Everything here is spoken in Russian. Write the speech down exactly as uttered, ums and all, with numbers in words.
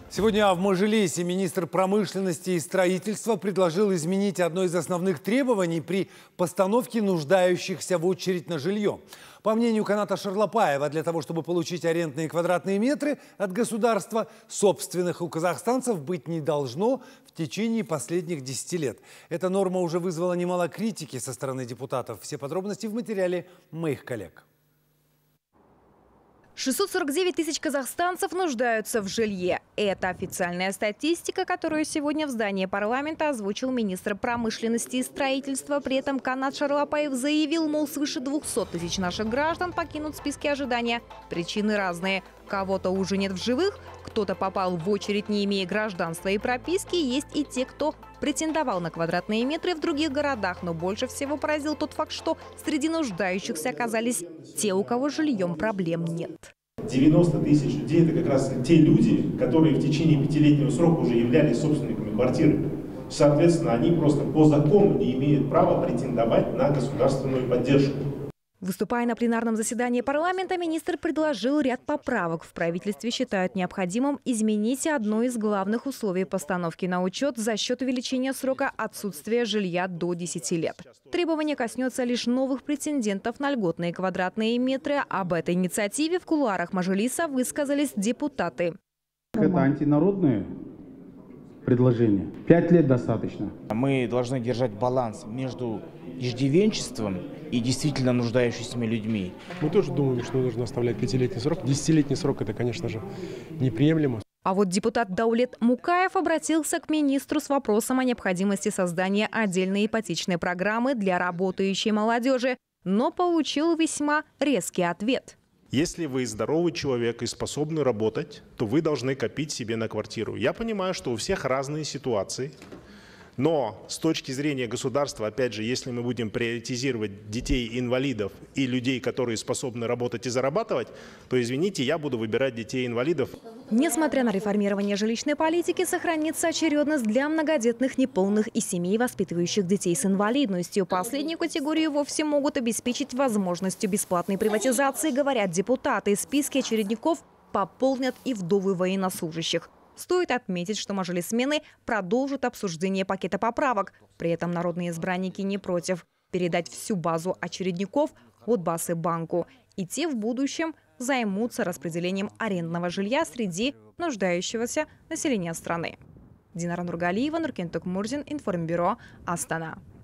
Сегодня в Мажилисе министр промышленности и строительства предложил изменить одно из основных требований при постановке нуждающихся в очередь на жилье. По мнению Каната Шарлапаева, для того, чтобы получить арендные квадратные метры от государства, собственных у казахстанцев быть не должно в течение последних десяти лет. Эта норма уже вызвала немало критики со стороны депутатов. Все подробности в материале моих коллег. шестьсот сорок девять тысяч казахстанцев нуждаются в жилье. Это официальная статистика, которую сегодня в здании парламента озвучил министр промышленности и строительства. При этом Канат Шарлапаев заявил, мол, свыше двухсот тысяч наших граждан покинут списки ожидания. Причины разные. Кого-то уже нет в живых, кто-то попал в очередь, не имея гражданства и прописки. Есть и те, кто претендовал на квадратные метры в других городах. Но больше всего поразил тот факт, что среди нуждающихся оказались те, у кого с жильем проблем нет. девяносто тысяч людей – это как раз те люди, которые в течение пятилетнего срока уже являлись собственниками квартиры. Соответственно, они просто по закону не имеют права претендовать на государственную поддержку. Выступая на пленарном заседании парламента, министр предложил ряд поправок. В правительстве считают необходимым изменить одно из главных условий постановки на учет за счет увеличения срока отсутствия жилья до десяти лет. Требование коснется лишь новых претендентов на льготные квадратные метры. Об этой инициативе в кулуарах Мажилиса высказались депутаты. Это антинародное предложение. Пять лет достаточно. Мы должны держать баланс между иждивенчеством и действительно нуждающимися людьми. Мы тоже думаем, что нужно оставлять пятилетний срок. Десятилетний срок – это, конечно же, неприемлемо. А вот депутат Даулет Мукаев обратился к министру с вопросом о необходимости создания отдельной ипотечной программы для работающей молодежи, но получил весьма резкий ответ. Если вы здоровый человек и способны работать, то вы должны копить себе на квартиру. Я понимаю, что у всех разные ситуации. Но с точки зрения государства, опять же, если мы будем приоритизировать детей-инвалидов и людей, которые способны работать и зарабатывать, то, извините, я буду выбирать детей-инвалидов. Несмотря на реформирование жилищной политики, сохранится очередность для многодетных неполных и семей, воспитывающих детей с инвалидностью. Последнюю категорию вовсе могут обеспечить возможностью бесплатной приватизации, говорят депутаты. Списки очередников пополнят и вдовы военнослужащих. Стоит отметить, что мажилисмены продолжат обсуждение пакета поправок. При этом народные избранники не против передать всю базу очередников Отбасы банку. И те в будущем займутся распределением арендного жилья среди нуждающегося населения страны. Динара Нургалиева, Нуркен Токмурзин, Информбюро, Астана.